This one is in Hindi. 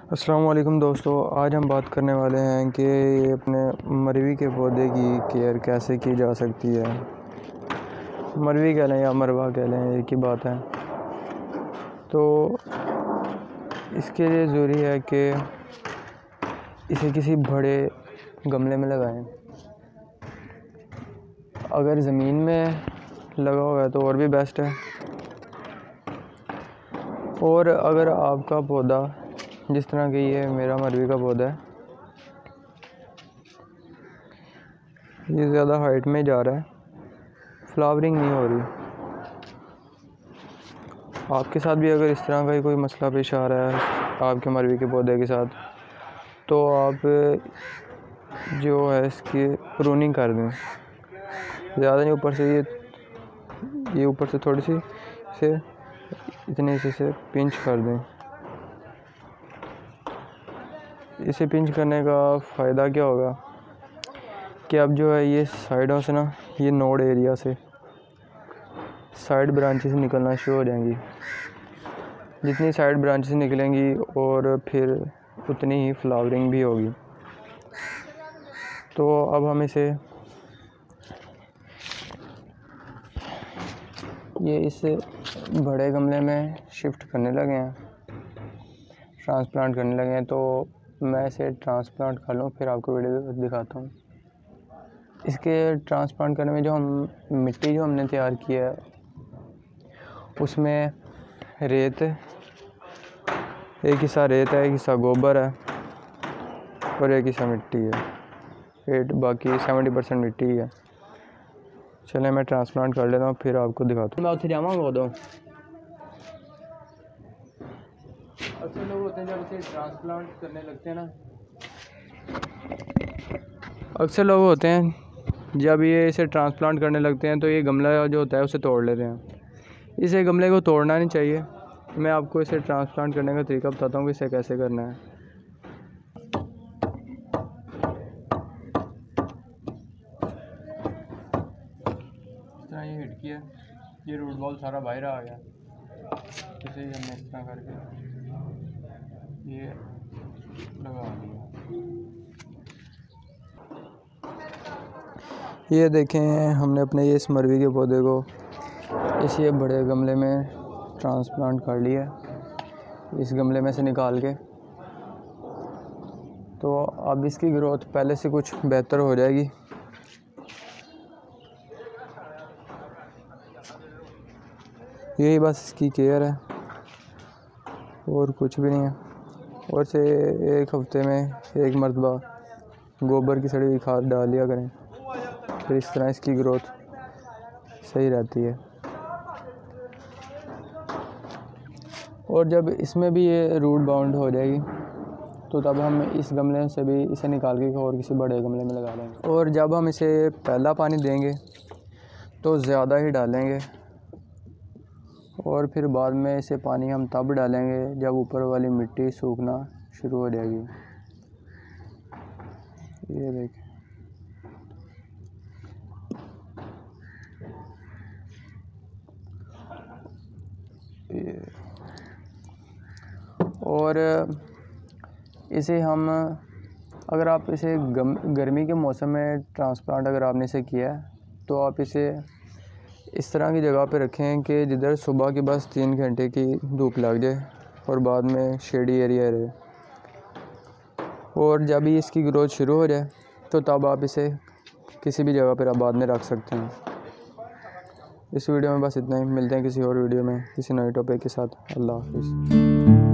अस्सलाम वालेकुम दोस्तों, आज हम बात करने वाले हैं कि अपने मरवी के पौधे की केयर कैसे की जा सकती है। मरवी कह लें या मरवा कह लें, एक ही बात है। तो इसके लिए ज़रूरी है कि इसे किसी बड़े गमले में लगाएं। अगर ज़मीन में लगा हुआ है तो और भी बेस्ट है। और अगर आपका पौधा जिस तरह कि ये मेरा मरवी का पौधा है, ये ज़्यादा हाइट में जा रहा है, फ्लावरिंग नहीं हो रही। आपके साथ भी अगर इस तरह का ही कोई मसला पेश आ रहा है आपके मरवी के पौधे के साथ, तो आप जो है इसकी प्रूनिंग कर दें। ज़्यादा नहीं, ऊपर से ये ऊपर से थोड़ी सी से इतने से पिंच कर दें। इसे पिंच करने का फ़ायदा क्या होगा कि अब जो है ये साइडों से ना, ये नोड एरिया से साइड ब्रांचेस निकलना शुरू हो जाएंगी। जितनी साइड ब्रांचेस निकलेंगी और फिर उतनी ही फ्लावरिंग भी होगी। तो अब हम इसे इस बड़े गमले में शिफ्ट करने लगे हैं, ट्रांसप्लांट करने लगे हैं। तो मैं इसे ट्रांसप्लांट कर लूँ, फिर आपको वीडियो दिखाता हूँ। इसके ट्रांसप्लांट करने में जो मिट्टी जो हमने तैयार की है, उसमें रेत, एक हिस्सा रेत है, एक हिस्सा गोबर है और एक हिस्सा मिट्टी है। बाकी 70% मिट्टी ही है। चले मैं ट्रांसप्लांट कर लेता हूँ, फिर आपको दिखाता हूँ। मैं उसे जाऊँगा दो। अक्सर लोग होते हैं जब इसे ट्रांसप्लांट करने लगते हैं ना, अक्सर लोग होते हैं जब ये इसे ट्रांसप्लांट करने लगते हैं तो ये गमला जो होता है उसे तोड़ लेते हैं। इसे गमले को तोड़ना नहीं चाहिए। मैं आपको इसे ट्रांसप्लांट करने का तरीका बताता हूँ कि इसे कैसे करना है। इस तरह ये हिट किया, ये रूट बॉल सारा बाहर आ गया। इसे हमने इस तरह करके ये लगा दिया। ये देखें, हमने अपने ये इस मरवी के पौधे को इस ये बड़े गमले में ट्रांसप्लांट कर लिया, इस गमले में से निकाल के। तो अब इसकी ग्रोथ पहले से कुछ बेहतर हो जाएगी। यही बस इसकी केयर है और कुछ भी नहीं है। और से एक हफ्ते में एक मरतबा गोबर की सड़ी हुई खाद डाल लिया करें, फिर इस तरह इसकी ग्रोथ सही रहती है। और जब इसमें भी ये रूट बाउंड हो जाएगी तो तब हम इस गमले से भी इसे निकाल के और किसी बड़े गमले में लगा लेंगे। और जब हम इसे पहला पानी देंगे तो ज़्यादा ही डालेंगे, और फिर बाद में इसे पानी हम तब डालेंगे जब ऊपर वाली मिट्टी सूखना शुरू हो जाएगी। ये देखिए, और इसे हम अगर आप इसे गर्मी के मौसम में ट्रांसप्लांट अगर आपने इसे किया है तो आप इसे इस तरह की जगह पे रखें कि जिधर सुबह की बस 3 घंटे की धूप लग जाए और बाद में शेडी एरिया रहे। और जब ही इसकी ग्रोथ शुरू हो जाए तो तब आप इसे किसी भी जगह पर आप बाद में रख सकते हैं। इस वीडियो में बस इतना ही। मिलते हैं किसी और वीडियो में किसी नए टॉपिक के साथ। अल्लाह हाफिज़।